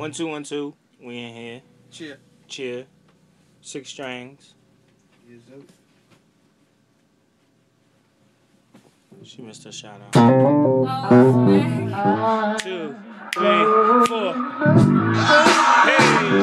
1 2 1 2. We in here. Cheer. Cheer. 6 strings. Yes, sir. She missed her shot out. Oh, 2 3 4. Hey.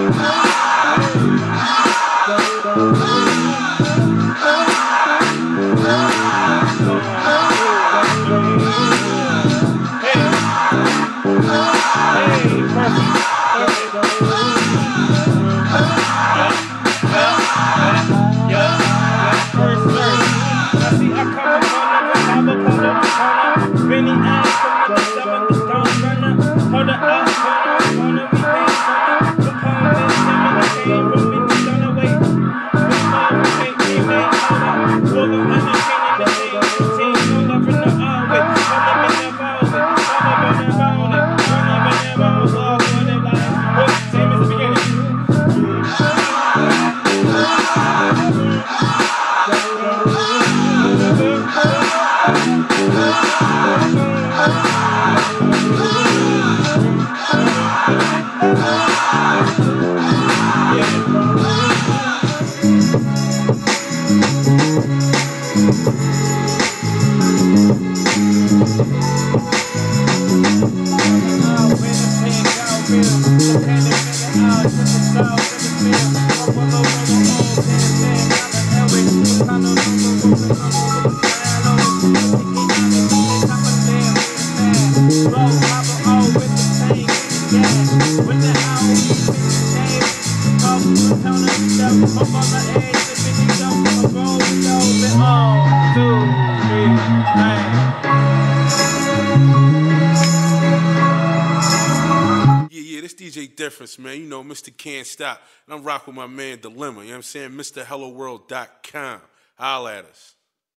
This DJ difference, man. You know, Mr. Can't Stop. And I'm rocking with my man Dilemma. You know what I'm saying? MrHelloWorld.com. Holla at us.